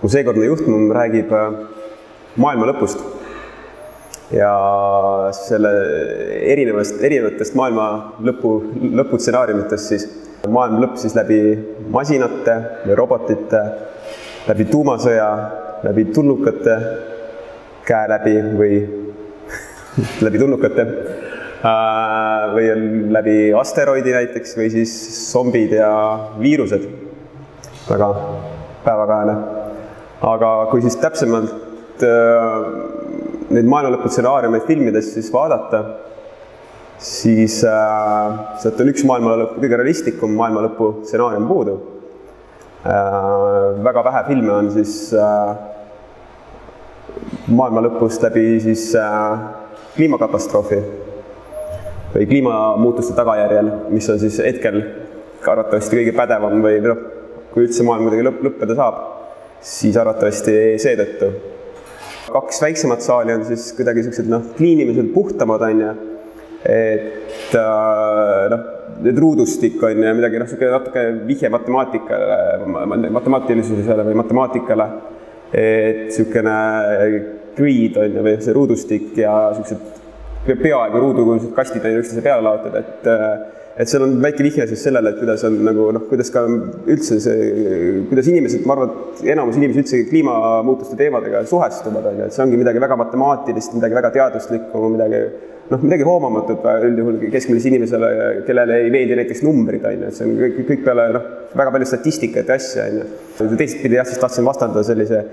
mu seekordne juhtmum räägib maailma lõpust ja selle erinevatest maailma lõpu stsenaariumitest siis. Maailma lõpp siis läbi masinate või robotite, läbi tuumasõja, läbi tulnukate käe läbi või läbi tulnukate või läbi asteroidi näiteks või siis zombid ja viirused. Väga päevakajane. Aga kui siis täpsemalt neid maailmalõpu stsenaariumeid filmides siis vaadata, siis sealt on üks kõige realistlikum maailmalõpu stsenaarium puudu. Väga vähe filme on siis maailmalõpust läbi siis kliimakatastroofi või kliimamuutuste tagajärjel, mis on siis hetkel arvatavasti kõige pädevam või kui üldse maailm kuidagi lõppeda saab, siis arvatavasti seetõttu. Kaks väiksemat saali on siis kuidagi kliiniliselt puhtamad, et need ruudustik on ja midagi natuke vihje matemaatilisusele või matemaatikale, et niisugune grid on või see ruudustik ja peaaegu ruudukujulised kastid on üksteise peale laotud, et seal on väike vihje siis sellele, et kuidas on kuidas ka üldse kuidas inimesed, ma arvan, et enamus inimesi üldse kliimamuutuste teemadega suhestuvad, et see ongi midagi väga matemaatilist, midagi väga teaduslikku, midagi hoomamatut üldjuhul keskmilise inimesele, kellele ei meeldi näiteks numbrid, et see on kõik peale väga palju statistikat ja asja. Teistpidi siis tahtsin vastanda sellise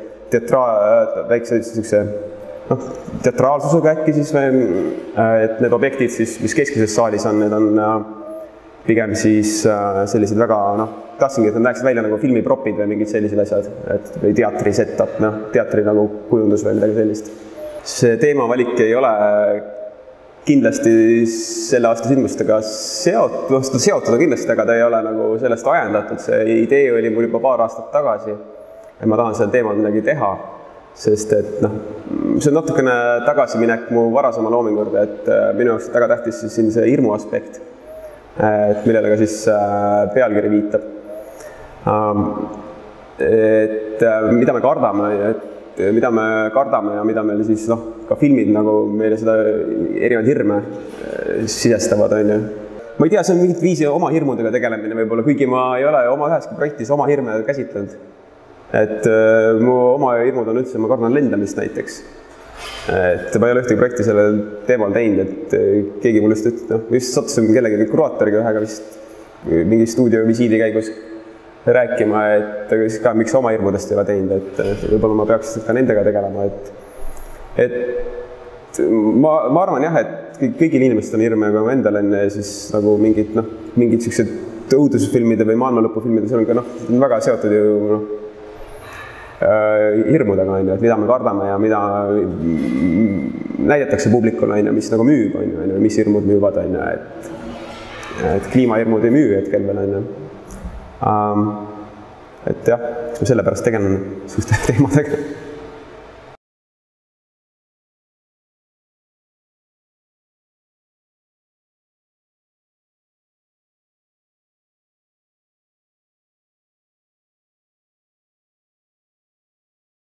teatraalsusega äkki siis, et need objektid, mis keskmises saalis on, need on pigem siis sellised väga, tahtsingi, et nad näeksid välja nagu filmipropid või mingid sellised asjad, või teatri setup, teatri nagu kujundus või midagi sellist. See teemavalik ei ole kindlasti selle aasta sündmustega seotud kindlasti, aga ta ei ole nagu sellest ajendatud. See idee oli mul juba paar aastat tagasi, et ma tahan selle teemal midagi teha, sest et see on natukene tagasiminek mu varasema loomingurde, et minu jaoks väga tähtis siin see hirmu aspekt, millele ka siis pealkiri viitab. Et mida me kardame ja mida meil siis ka filmid nagu meile seda erinevaid hirme sidestavad. Ma ei tea, see on mingit viisi oma hirmudega tegelemine võib-olla, kuigi ma ei ole oma üheski projektis oma hirme käsitlenud. Et mu oma hirmud on üldse, ma kardan lendamist näiteks. Et ma ei ole ühtegi projekti sellel teemal teinud, et keegi mul just sattusime kellegagi kuraatoriga ühega vist mingi stuudiovisiidi käigus rääkima, et ka miks oma hirmudest ei ole teinud, et võib-olla ma peaks ka nendega tegelema. Et ma arvan jah, et kõigil inimestel on hirme, aga endal on siis nagu mingid sellised õudusfilmide või maailmalõpufilmide, see on ka väga seotud ju hirmudega, et mida me kardame ja mida näidatakse publikule, mis nagu müüb, mis hirmud müüvad, et kliimahirmud ei müü hetkel veel. Et jah, eks me selle pärast tegelen selliste teemadega.